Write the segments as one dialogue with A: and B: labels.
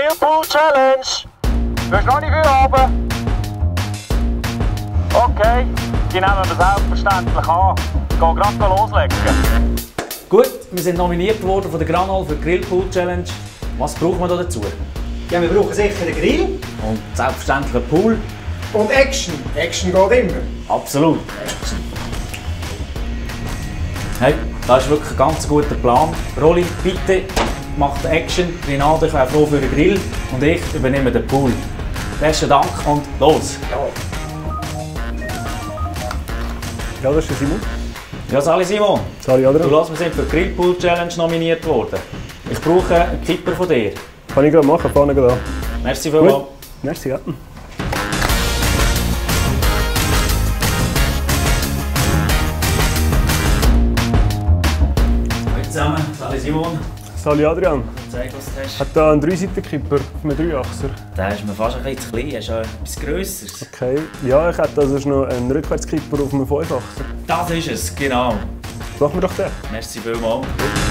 A: Grillpool Challenge. Du hast noch nicht viel oben. Okay, die nehmen wir selbstverständlich an. Ich gehe gerade loslegen.
B: Gut, wir sind nominiert worden von der Granol für die Grillpool Challenge. Was brauchen wir da dazu?
C: Ja, wir brauchen sicher einen Grill.
B: Und selbstverständlich einen Pool.
C: Und Action. Action geht immer.
B: Absolut. Hey, das ist wirklich ein ganz guter Plan. Rolli, bitte macht Action. Rinaldo, ich wäre froh für den Grill. Und ich übernehme den Pool. Besten Dank und los!
D: Ja, das ist der Simon.
B: Ja, Sali Simon.
D: Sali Adrian.
B: Du lass, wir sind für die Grillpool Challenge nominiert worden. Ich brauche einen Kipper von dir.
D: Kann ich gerade machen, vorne gerade an.
B: Merci vielmals.
D: Gut. Merci, ja.
B: Hallo zusammen, Sali Simon.
D: Sali Adrian.
B: Zeig, was du hast.
D: Hat da einen 3-Seiten-Kipper auf einem 3-Achser.
B: Der ist mir fast ein bisschen zu klein, er ist ja etwas Grösseres.
D: Okay. Ja, ich hätte also noch einen Rückwärtskipper auf einem 5-Achser.
B: Das ist es, genau.
D: Machen wir doch den.
B: Merci vielmals.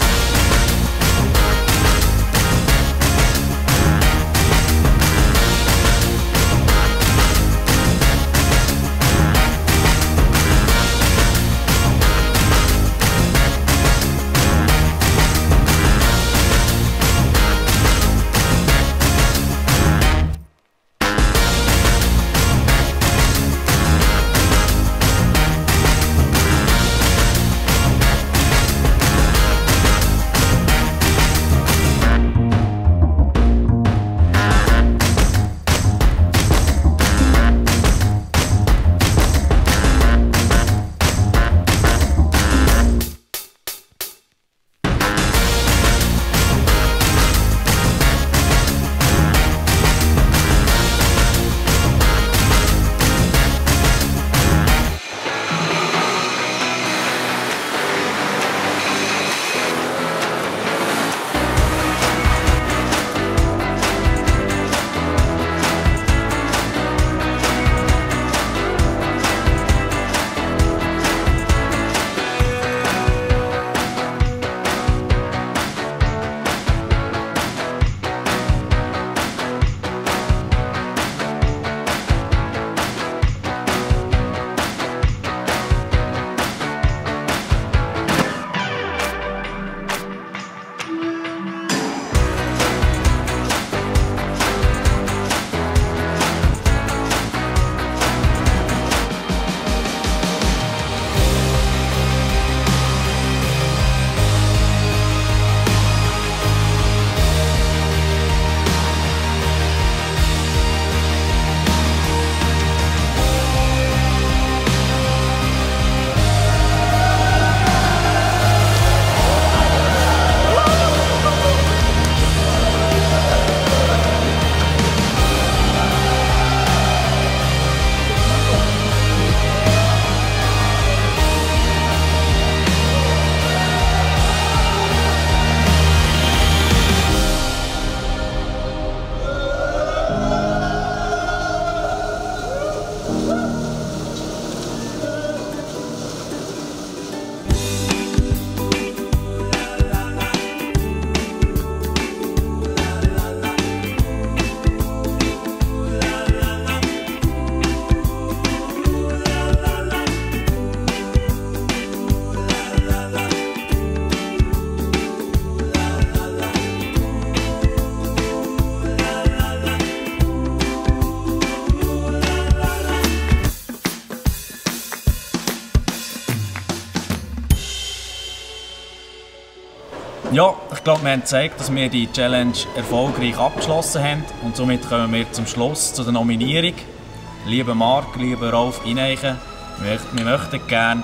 B: Ja, ich glaube, wir haben gezeigt, dass wir die Challenge erfolgreich abgeschlossen haben. Und somit kommen wir zum Schluss, zu der Nominierung. Lieber Marc, lieber Rolf Ineichen, wir möchten gerne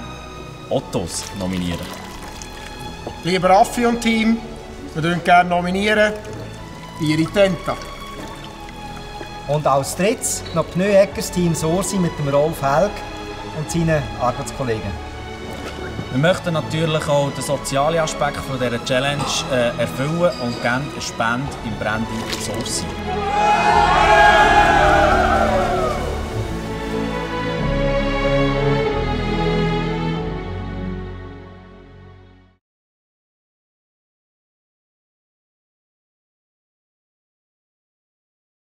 B: Ottos nominieren.
C: Lieber Raffi und Team, wir würden gerne nominieren Irritenta.
E: Und als drittes noch Pneu-Eckers Team Sorsi mit dem Rolf Helg und seinen Arbeitskollegen.
B: Wir möchten natürlich auch den sozialen Aspekt von dieser Challenge erfüllen und gerne eine Spende im Branding Sorsi.